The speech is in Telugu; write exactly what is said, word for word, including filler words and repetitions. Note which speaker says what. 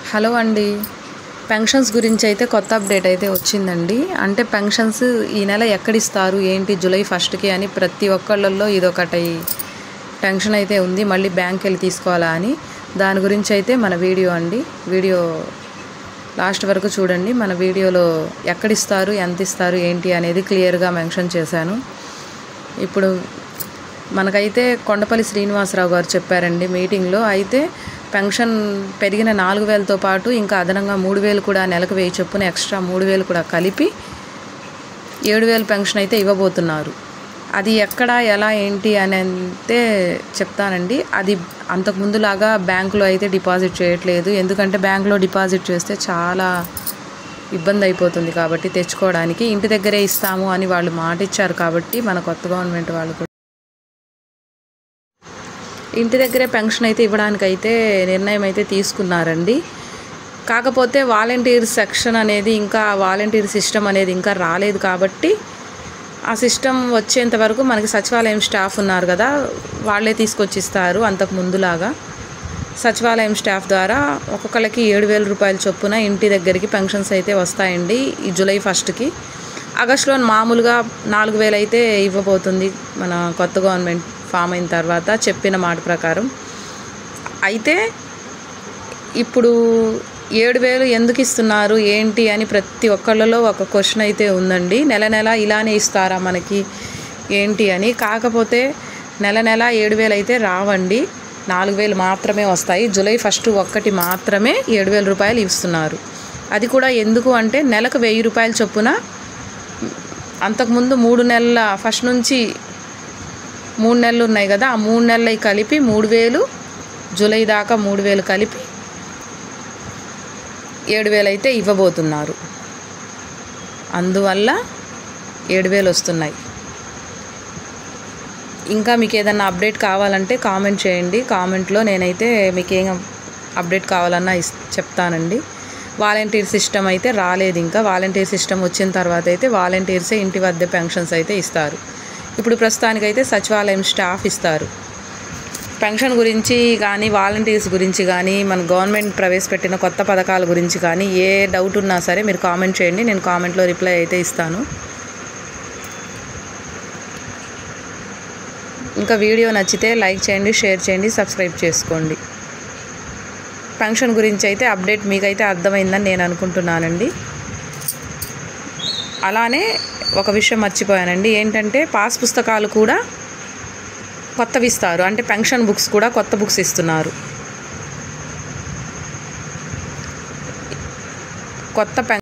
Speaker 1: హలో అండి. పెన్షన్స్ గురించి అయితే కొత్త అప్డేట్ అయితే వచ్చిందండి. అంటే పెన్షన్స్ ఈ నెల ఎక్కడిస్తారు ఏంటి జూలై ఫస్ట్కి అని ప్రతి ఒక్కళ్ళల్లో ఇదొకటి టెన్షన్ అయితే ఉంది. మళ్ళీ బ్యాంక్కి వెళ్ళి తీసుకోవాలా అని. దాని గురించి అయితే మన వీడియో అండి. వీడియో లాస్ట్ వరకు చూడండి. మన వీడియోలో ఎక్కడిస్తారు, ఎంత ఇస్తారు ఏంటి అనేది క్లియర్గా మెన్షన్ చేశాను. ఇప్పుడు మనకైతే కొండపల్లి శ్రీనివాసరావు గారు చెప్పారండి మీటింగ్లో. అయితే పెన్షన్ పెరిగిన నాలుగు వేలతో పాటు ఇంకా అదనంగా మూడు వేలు కూడా నెలకు వెయ్యి చొప్పున ఎక్స్ట్రా మూడు వేలు కూడా కలిపి ఏడు వేలు పెన్షన్ అయితే ఇవ్వబోతున్నారు. అది ఎక్కడ ఎలా ఏంటి అని అయితే చెప్తానండి. అది అంతకుముందులాగా బ్యాంకులో అయితే డిపాజిట్ చేయట్లేదు. ఎందుకంటే బ్యాంకులో డిపాజిట్ చేస్తే చాలా ఇబ్బంది అయిపోతుంది కాబట్టి తెచ్చుకోవడానికి. ఇంటి దగ్గరే ఇస్తాము అని వాళ్ళు మాట ఇచ్చారు కాబట్టి మన కొత్త గవర్నమెంట్ వాళ్ళు కూడా ఇంటి దగ్గరే పెన్షన్ అయితే ఇవ్వడానికైతే నిర్ణయం అయితే తీసుకున్నారండి. కాకపోతే వాలంటీర్ సెక్షన్ అనేది ఇంకా వాలంటీర్ సిస్టమ్ అనేది ఇంకా రాలేదు కాబట్టి ఆ సిస్టమ్ వచ్చేంత వరకు మనకి సచివాలయం స్టాఫ్ ఉన్నారు కదా, వాళ్ళే తీసుకొచ్చి ఇస్తారు. అంతకు ముందులాగా సచివాలయం స్టాఫ్ ద్వారా ఒక్కొక్కరికి ఏడు వేల రూపాయల చొప్పున ఇంటి దగ్గరికి పెన్షన్స్ అయితే వస్తాయండి ఈ జూలై ఫస్ట్కి. ఆగస్టులో మామూలుగా నాలుగు వేలు అయితే ఇవ్వబోతుంది మన కొత్త గవర్నమెంట్ ఫామ్ అయిన తర్వాత చెప్పిన మాట ప్రకారం. అయితే ఇప్పుడు ఏడు వేలు ఎందుకు ఇస్తున్నారు ఏంటి అని ప్రతి ఒక్కళ్ళలో ఒక క్వశ్చన్ అయితే ఉందండి. నెల నెల ఇలానే ఇస్తారా మనకి ఏంటి అని. కాకపోతే నెల నెల ఏడు వేలు అయితే రావండి, నాలుగు వేలు మాత్రమే వస్తాయి. జూలై ఫస్ట్ ఒక్కటి మాత్రమే ఏడు వేల రూపాయలు ఇస్తున్నారు. అది కూడా ఎందుకు అంటే నెలకు వెయ్యి రూపాయల చొప్పున అంతకుముందు మూడు నెలల ఫస్ట్ నుంచి మూడు నెలలు ఉన్నాయి కదా, ఆ మూడు నెలలు కలిపి మూడు వేలు జూలై దాకా మూడు వేలు కలిపి ఏడు వేలు అయితే ఇవ్వబోతున్నారు. అందువల్ల ఏడు వేలు వస్తున్నాయి. ఇంకా మీకు ఏదన్నా అప్డేట్ కావాలంటే కామెంట్ చేయండి. కామెంట్లో నేనైతే మీకు ఏం అప్డేట్ కావాలన్నా ఇస్ చెప్తానండి. వాలంటీర్ సిస్టమ్ అయితే రాలేదు ఇంకా. వాలంటీర్ సిస్టమ్ వచ్చిన తర్వాత అయితే వాలంటీర్సే ఇంటి వద్ద పెన్షన్స్ అయితే ఇస్తారు. ఇప్పుడు ప్రస్తుతానికైతే సచివాలయం స్టాఫ్ ఇస్తారు. పెన్షన్ గురించి కానీ వాలంటీర్స్ గురించి కానీ మన గవర్నమెంట్ ప్రవేశపెట్టిన కొత్త పథకాల గురించి కానీ ఏ డౌట్ ఉన్నా సరే మీరు కామెంట్ చేయండి, నేను కామెంట్లో రిప్లై అయితే ఇస్తాను. ఇంకా వీడియో నచ్చితే లైక్ చేయండి, షేర్ చేయండి, సబ్స్క్రైబ్ చేసుకోండి. పెన్షన్ గురించి అయితే అప్డేట్ మీకైతే అర్థమైందని నేను అనుకుంటున్నానండి. అలానే ఒక విషయం మర్చిపోయానండి, ఏంటంటే పాస్ పుస్తకాలు కూడా కొత్తవి ఇస్తారు. అంటే పెన్షన్ బుక్స్ కూడా కొత్త బుక్స్ ఇస్తున్నారు. కొత్త పెన్